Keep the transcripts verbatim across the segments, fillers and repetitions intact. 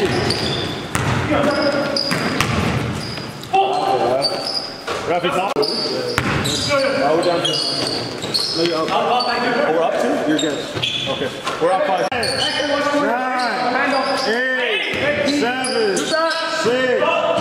Ref, it's off. Now we're down to. Oh, we're up two? You're good. Okay. We're up five. Nine, eight, seven, six, five.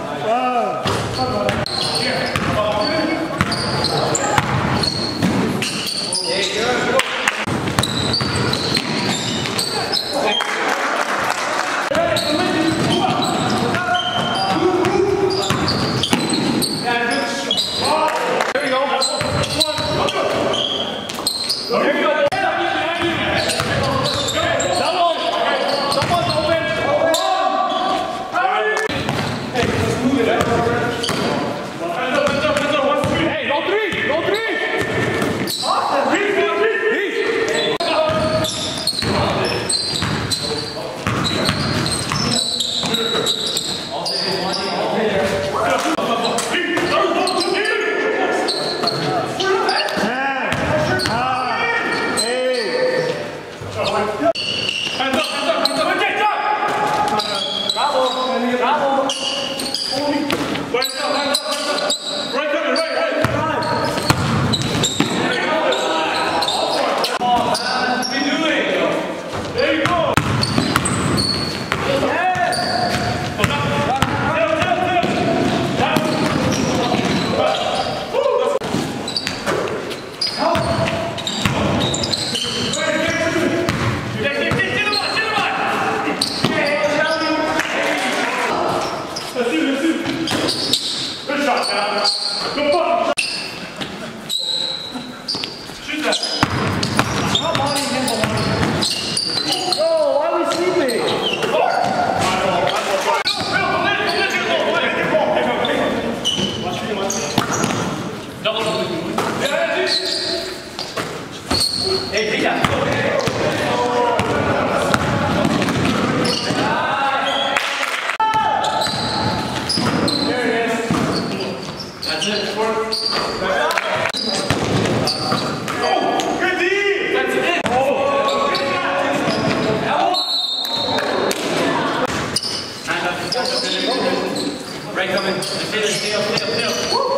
Right coming. Stay, stay up, stay up, stay up.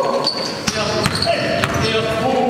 Stay up. Stay up.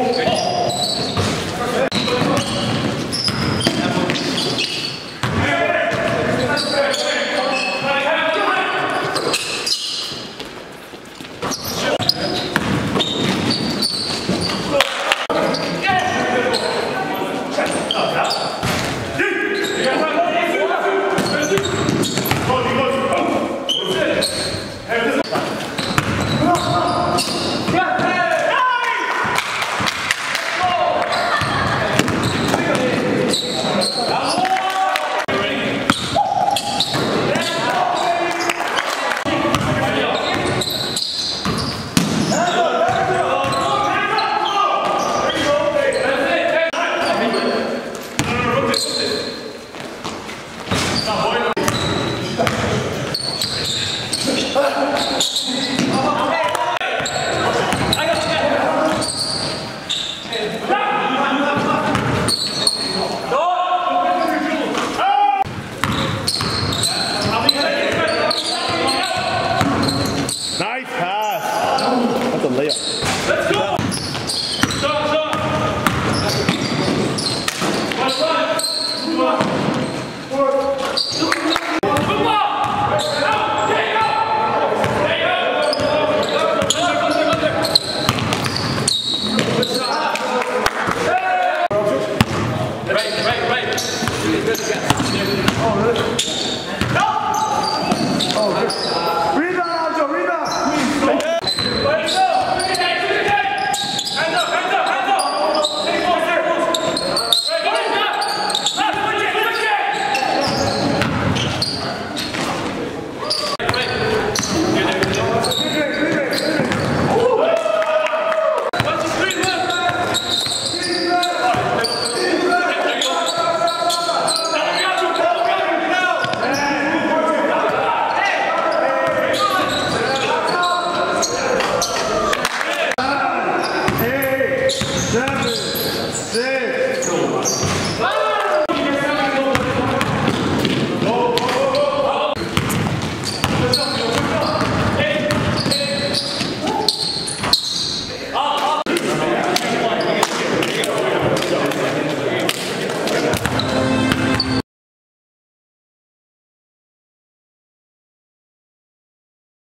Nice pass. That's a layup. Let's go! Stop, stop! One, one, two, one, four, two, come on! Out! Take out! Take out! Right, right, right. Oh, really? No! Oh, good. Rebound, Aljo, rebound! Let's go! Hands up, hands up, hands up! Take more, sir! Right, go, right, left! Left, switch it, switch it! Right, right. Get there, get there. What's the screen left? Screen left! There you go. Now, we got you, now, we got you, now! Seven, six,